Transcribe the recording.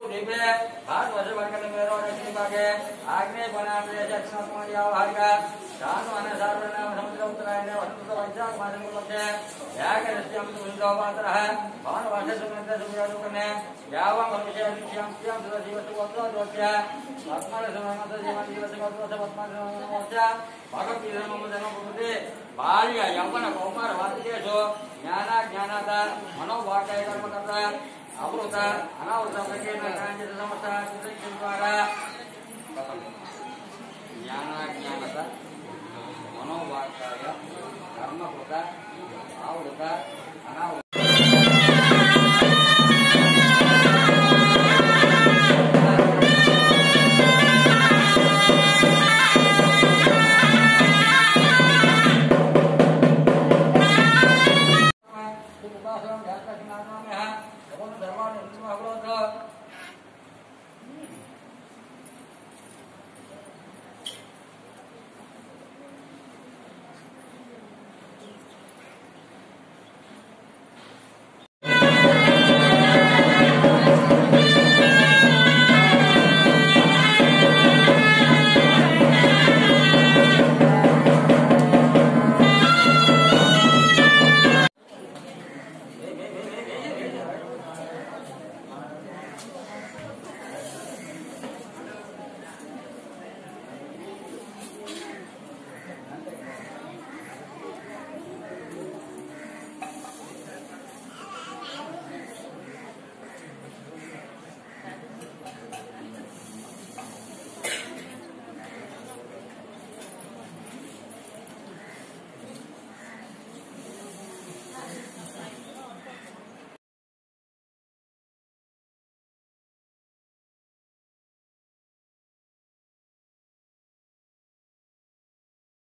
आग्नेय बनाने दक्षिणात्मक शांत माने सार्वनाम समुद्र उत्तरायण वसंत वैशाख मास मुख्य याग रस्यम सुंदरवातर है भवन वासे सुमंत्र सुब्रतो कने यावं मनुष्य नित्यं श्याम सुजीव सुवत्रो दोष्य आत्मा सुमंत्र जीवन जीव सुवत्रो सबत्मा मोक्ष भगवती धर्म जन्म भूते बाल्य यौवन कौमार वादिकेशो ज्ञानादा मनोवाक्य कर्म करता अमृत अनावृत प्रज्ञा कांचित समस्त द्वारा